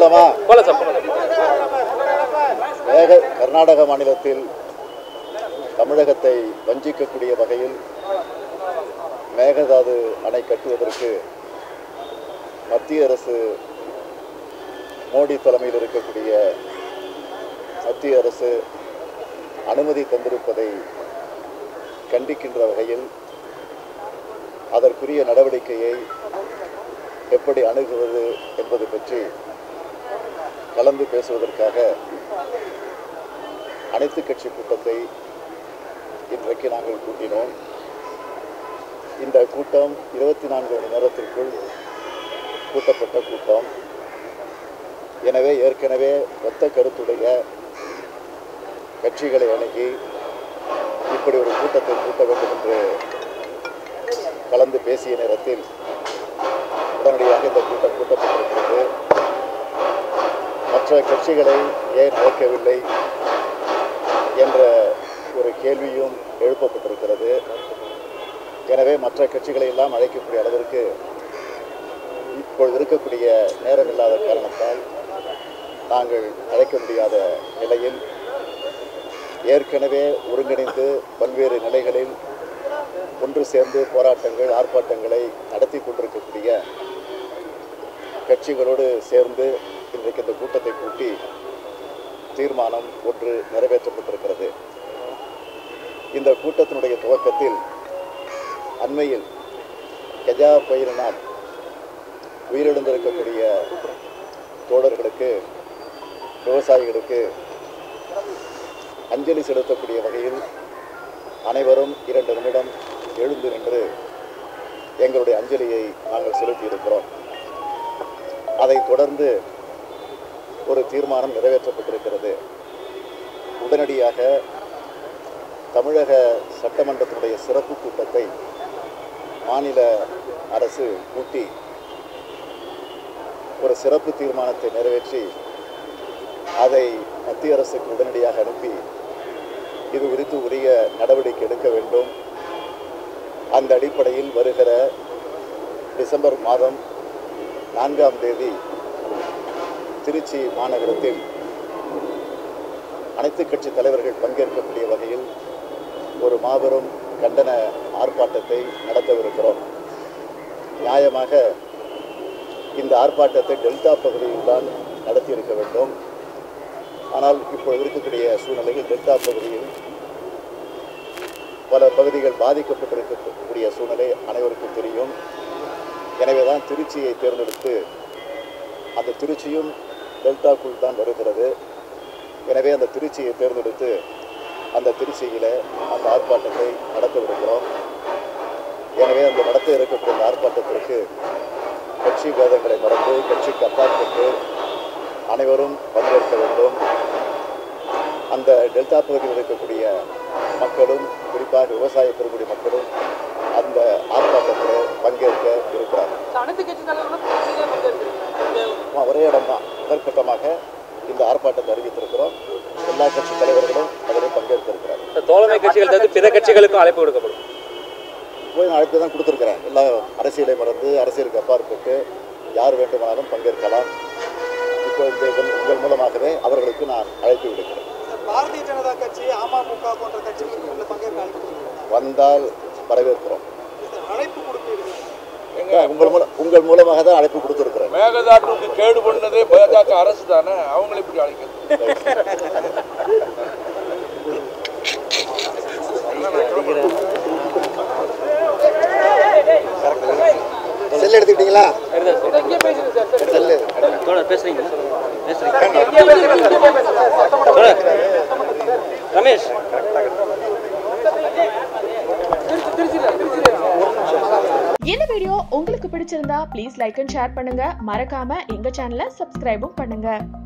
போலாமா? கர்நாடக மாநிலத்தில் தமிழகத்தை வஞ்சிக்கக்கூடிய வகையில் மேகதாது அணை கட்டுவதற்கு மத்திய அரசு மோடி தலைமையில் இருக்கக்கூடிய மத்திய அரசு அனுமதி தந்திருப்பதை கண்டிக்கின்ற வகையில் அதற்குரிய நடவடிக்கையை எப்படி அணுகுவது என்பது பற்றி கலந்து பேசுவதற்காக அனைத்து கட்சி கூட்டத்தை இன்றைக்கு நாங்கள் கூட்டினோம். இந்த கூட்டம் 24 மணி நேரத்திற்குள் கூட்டப்பட்ட கூட்டம். எனவே ஏற்கனவே ஒத்த கருத்துடைய கட்சிகளை அணுகி இப்படி ஒரு கூட்டத்தை கூட்ட வேண்டும் என்று கலந்து பேசிய நேரத்தில் உடனடியாக இந்த கூட்டம் கூட்டப்பட்டிருக்கிறது. மற்ற கட்சிகளை ஏன் அழைக்கவில்லை என்ற ஒரு கேள்வியும் எழுப்பப்பட்டிருக்கிறது. எனவே மற்ற கட்சிகளை எல்லாம் அழைக்கக்கூடிய அளவிற்கு இப்பொழுது இருக்கக்கூடிய நேரம் இல்லாத காரணத்தால் நாங்கள் அழைக்க முடியாத நிலையில் ஏற்கனவே ஒருங்கிணைந்து பல்வேறு நிலைகளில் ஒன்று சேர்ந்து போராட்டங்கள் ஆர்ப்பாட்டங்களை நடத்தி கொண்டிருக்கக்கூடிய கட்சிகளோடு சேர்ந்து இன்றைக்கு இந்த கூட்டத்தை கூட்டி தீர்மானம் ஒன்று நிறைவேற்றப்பட்டிருக்கிறது. இந்த கூட்டத்தினுடைய துவக்கத்தில் அண்மையில் கஜா புயலினால் உயிரிழந்திருக்கக்கூடிய தோழர்களுக்கு விவசாயிகளுக்கு அஞ்சலி செலுத்தக்கூடிய வகையில் அனைவரும் 2 நிமிடம் எழுந்து நின்று எங்களுடைய அஞ்சலியை நாங்கள் செலுத்தியிருக்கிறோம். அதைத் தொடர்ந்து ஒரு தீர்மானம் நிறைவேற்றப்பட்டிருக்கிறது. உடனடியாக தமிழக சட்டமன்றத்தினுடைய சிறப்பு கூட்டத்தை மாநில அரசு கூட்டி ஒரு சிறப்பு தீர்மானத்தை நிறைவேற்றி அதை மத்திய அரசுக்கு உடனடியாக அனுப்பி இது குறித்து உரிய நடவடிக்கை எடுக்க வேண்டும். அந்த அடிப்படையில் வருகிற டிசம்பர் மாதம் 4ஆம் தேதி திருச்சி மாநகரத்தில் அனைத்து கட்சி தலைவர்கள் பங்கேற்கக்கூடிய வகையில் ஒரு மாபெரும் கண்டன ஆர்ப்பாட்டத்தை நடத்தவிருக்கிறோம். நியாயமாக இந்த ஆர்ப்பாட்டத்தை டெல்டா பகுதியில் தான் நடத்தியிருக்க வேண்டும். ஆனால் இப்பொழுது இருக்கக்கூடிய சூழ்நிலையில் டெல்டா பகுதியில் பல பகுதிகள் பாதிக்கப்பட்டிருக்கக்கூடிய சூழ்நிலை அனைவருக்கும் தெரியும். எனவே தான் திருச்சியை தேர்ந்தெடுத்து அந்த திருச்சியும் டெல்டாக்குள் தான் வருகிறது. எனவே அந்த திருச்சியை தேர்ந்தெடுத்து அந்த திருச்சியில் அந்த ஆர்ப்பாட்டத்தை நடத்தவிருக்கிறோம். எனவே அந்த நடத்த இருக்கக்கூடிய அந்த ஆர்ப்பாட்டத்திற்கு கட்சி பேதங்களை மறந்து கட்சிக்கு அப்பாற்பட்டு அனைவரும் பங்கேற்க வேண்டும். அந்த டெல்டா பகுதியில் இருக்கக்கூடிய மக்களும் குறிப்பாக விவசாய பெருங்குடி மக்களும் அந்த ஆர்ப்பாட்டத்தில் பங்கேற்க இருக்கிறார்கள். ஒரே இடம்தான் முதற்கட்டமாக இந்த ஆர்ப்பாட்டத்தை அறிவித்திருக்கிறோம். எல்லா கட்சி தலைவர்களும் அதில் பங்கேற்க இருக்கிறார்கள். தோழமை கட்சிகள் தவிர்த்து பிற கட்சிகளுக்கும் அழைப்பு கொடுக்கப்படும். போய் நான் அழைப்பு தான் கொடுத்துருக்கிறேன். எல்லா அரசியலை மறந்து அரசியலுக்கு அப்பாற்பட்டு யார் வேண்டுமானாலும் பங்கேற்கலாம். இப்போ உங்கள் மூலமாகவே அவர்களுக்கு நான் அழைப்பு விடுக்கிறேன். பாரதிய ஜனதா கட்சி, அமமுக போன்ற கட்சிகளுக்கு பங்கேற்க வந்தால் வரவேற்கிறோம். அழைப்பு கொடுப்பீர்கள். உங்கள் மூலமாக தான் அழைப்பு கொடுத்துருக்கிறேன். மேகதாட்டுக்கு கேடு பண்ணதே பாஜக அரசு தானே, அவங்களை எப்படி அழைக்கிறது? செல் எடுத்துக்கிட்டீங்களா? பேசுறீங்க ரமேஷ். இந்த வீடியோ உங்களுக்கு பிடிச்சிருந்தா ப்ளீஸ் லைக் அண்ட் ஷேர் பண்ணுங்க. மறக்காம எங்க சேனலை சப்ஸ்கிரைபும் பண்ணுங்க.